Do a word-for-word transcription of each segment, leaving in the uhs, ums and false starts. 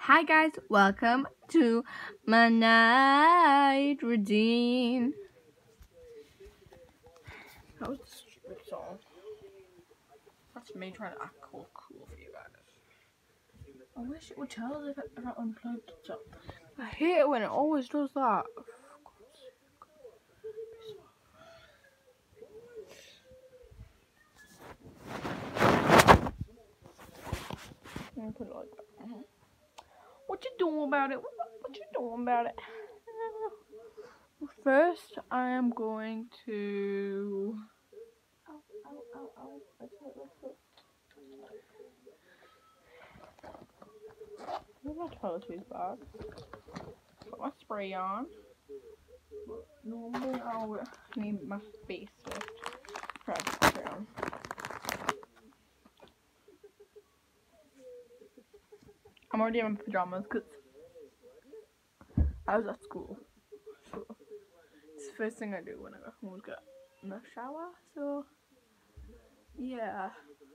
Hi guys, welcome to my night routine. That was a stupid song. That's me trying to act cool, cool for you guys. I wish it would tell us if I, if I unplugged it. So I hate it when it always does that. I'm gonna put it like that. What you doing about it? What, what you doing about it? First, I am going to. Ow, ow, ow, ow. Let's look, let's look. Where's my toiletries bag? Put my spray on. Normally, I'll need my face lift. Grab the spray on. I'm already in my pajamas because I was at school. So it's the first thing I do when I go home is get in the shower. So yeah,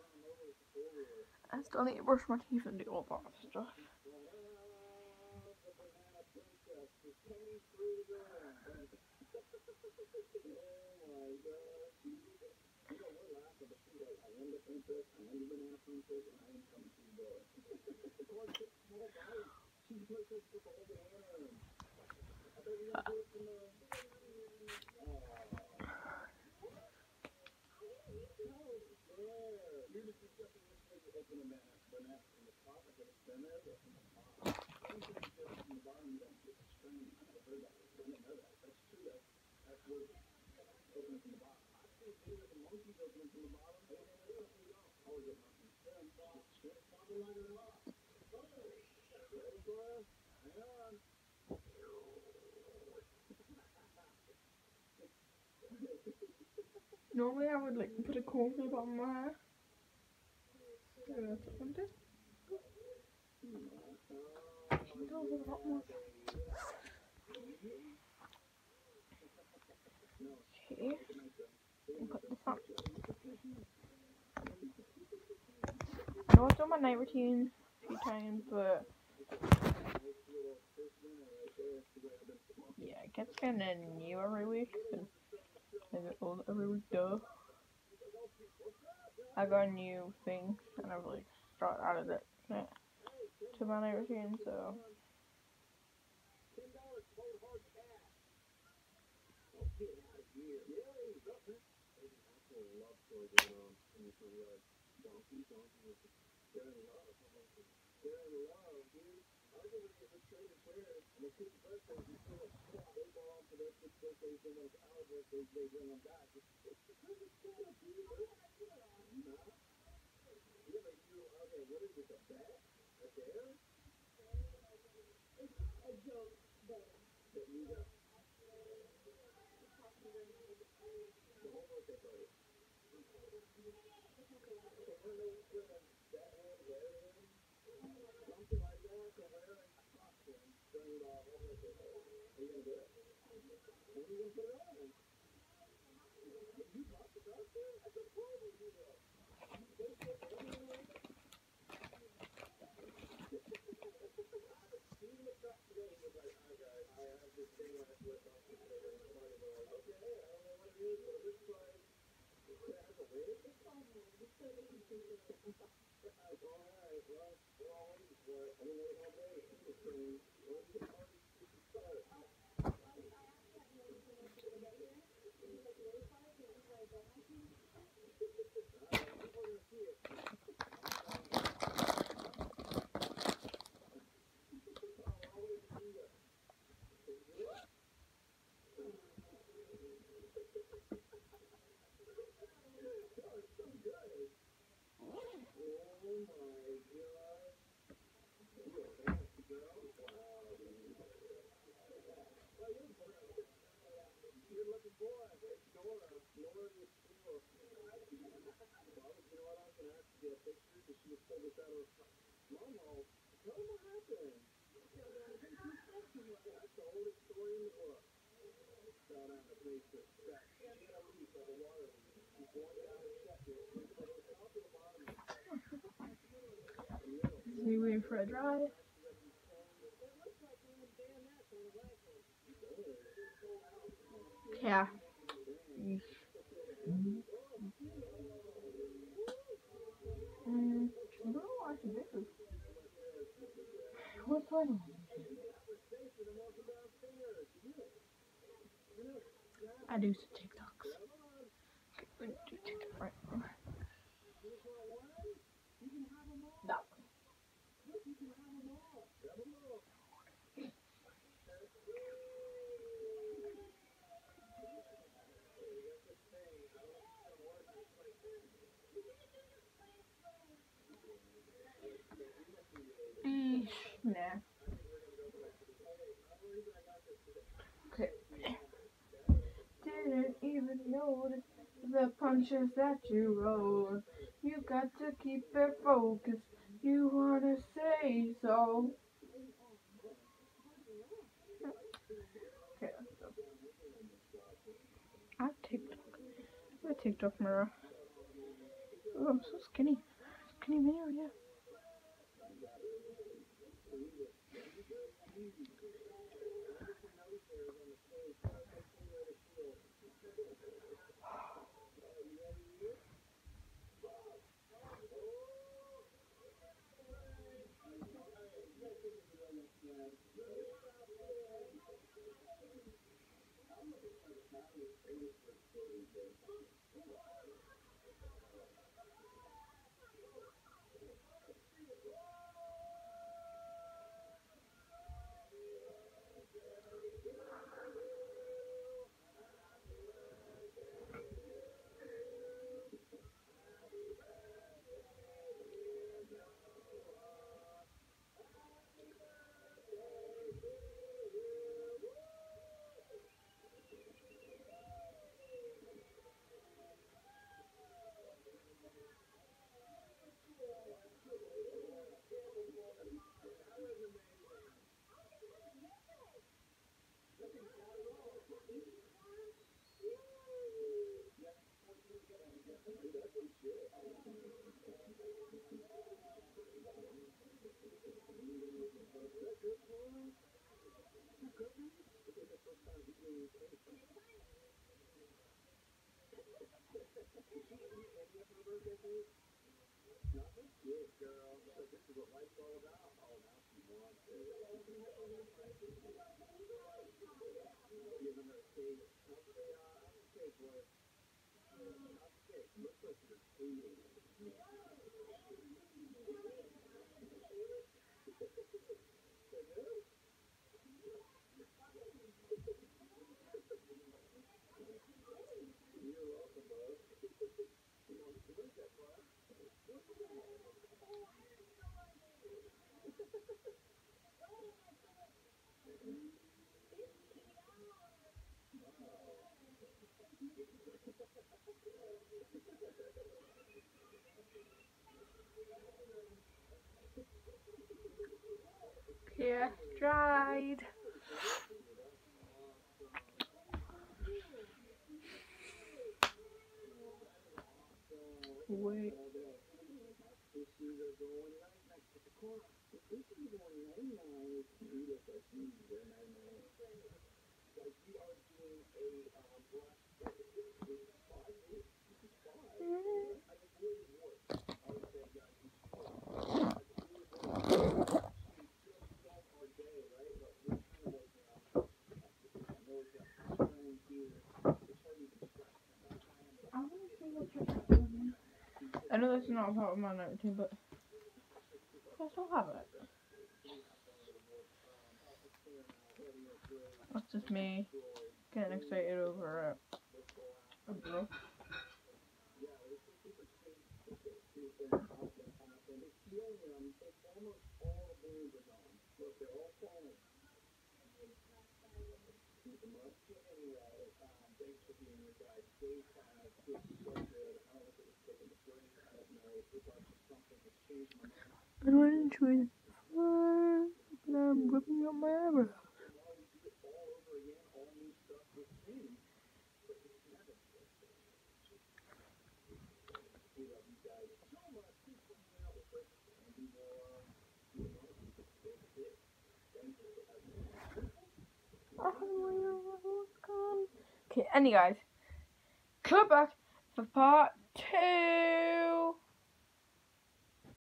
I still need to brush my teeth and do all that stuff. Uh. Normally I would like put a comb to the bottom of my hair. Yeah, that's what I'm doing. Okay, and put this on. I know I've done my night routine a few times, but yeah, it gets kind of new every week, and I get old every week, duh. I got a new thing, and I've like start added it to my night routine, so. Are you waiting for a dry? Yeah. Mm. Mm, I don't know what I should do. What's going on? I do some TikToks. Okay, we're gonna do TikTok right now. That one. Eesh, nah. Okay. Didn't even notice the punches that you rolled. You got to keep it focused. You wanna say so. Okay, let's go. I have TikTok. I have a TikTok mirror. Oh, I'm so skinny. Skinny mini right now. Yeah, dried. Wait. I know this is not part of my night routine, but I still have it. That's just me getting excited over it. A bro. I don't enjoy the fun, but I'm ripping up my eyebrows. Okay, anyway guys, come back for part two.